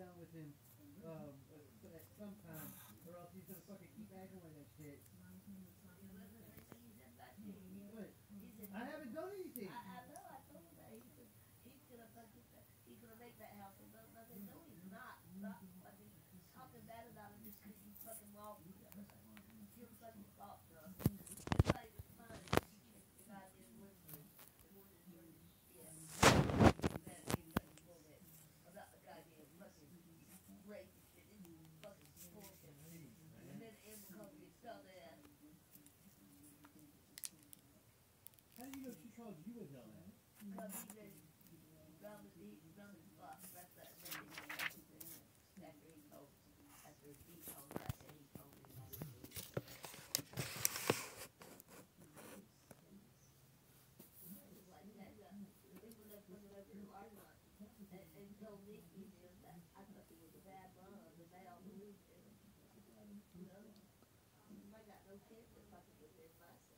down with him sometime, or else he's gonna fucking keep acting like that shit. What? I haven't done anything. I know. I told him that he's gonna fucking he's gonna make that house. And nothing. No, he's not. Not fucking talking bad about him just because he's fucking lost. You're fucking lost, bro. It's not even fun. The goddamn wizard. Yeah. That fucking bullshit about the goddamn fucking rape and shit. It's fucking bullshit. And then Amber called me a dumbass. How do you know she called you a dumbass? Because he said round the spot. That's that. After he told that, and he told me that. Like that, people that put it over to our lot and told me that I thought he was a bad mom, and they all believed him. You know, I got no kids that fucking with their myself.